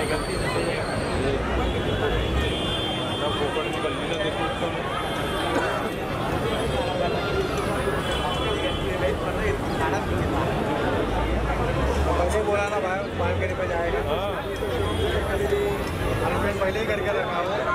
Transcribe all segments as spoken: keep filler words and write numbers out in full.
पहले बोला ना भाई मार्केट पे जाएगा। हाँ पहले ही करके रखा हुआ है।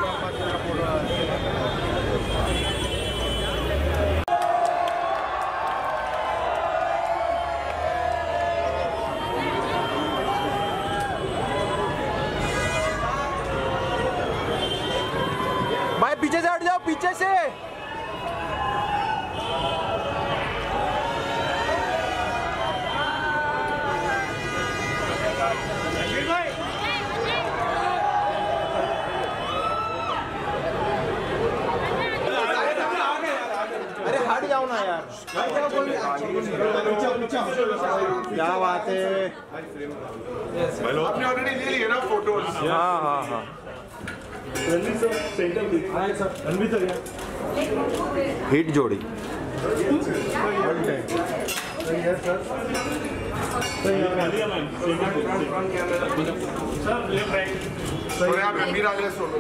भाई पीछे से हट जाओ, पीछे से। अरे हट जाओ ना यार, क्या बात है। आपने ऑलरेडी ले लिया ना फोटोज? हाँ हाँ हाँ हिट जोड़ी। सर आप रणबीर आगे सोलो।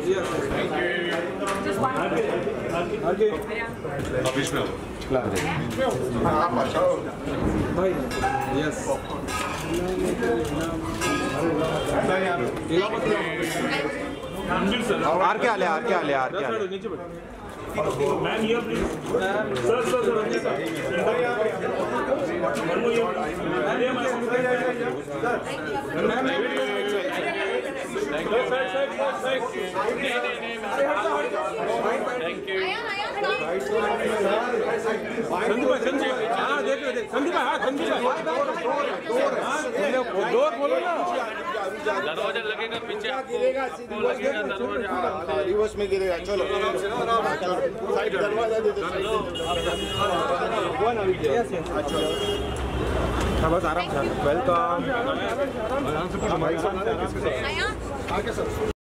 अभिष्णव हाँ अच्छा भाई यस आर क्या ले आर क्या ले आर क्या मैम ये please sir sir sir thank you Sandeep भाई संदीप भाई हाँ देख लो देख संदीप भाई हाँ संदीप भाई डोर बोलो ना दरवाजा लगेगा पीछे गिरेगा लगेगा दरवाजा रिवर्स में गिरेगा। चलो साइड दरवाजा दे दो। बस आराम से वेलकम।